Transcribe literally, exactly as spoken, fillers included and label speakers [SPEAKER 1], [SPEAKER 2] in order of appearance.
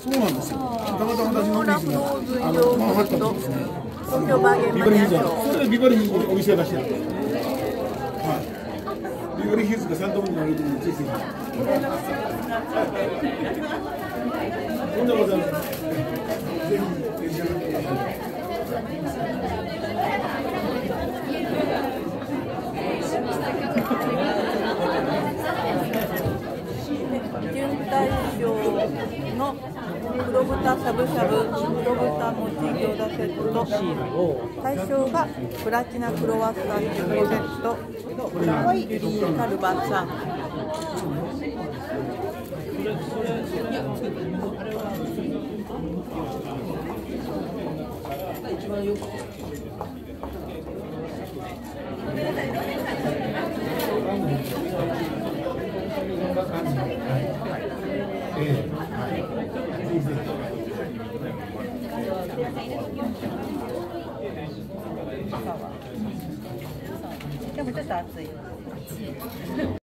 [SPEAKER 1] そうなんですよ。たまたま私の
[SPEAKER 2] ラフローズイド
[SPEAKER 1] マンハッタン
[SPEAKER 2] と
[SPEAKER 1] ですね。
[SPEAKER 2] 東京バーゲンマニアショー。
[SPEAKER 1] それでビバリーヒルズのお店出してる。はい。ビバリーヒルズがサントモニカの時についてる。そんなことある。ぜひ召し上がってください。
[SPEAKER 2] 準大賞の黒豚しゃぶしゃぶ黒豚もち餃子セットと大賞がプラチナクロワッサンじゅっこセットユリーカルバさん。でもちょっと暑い。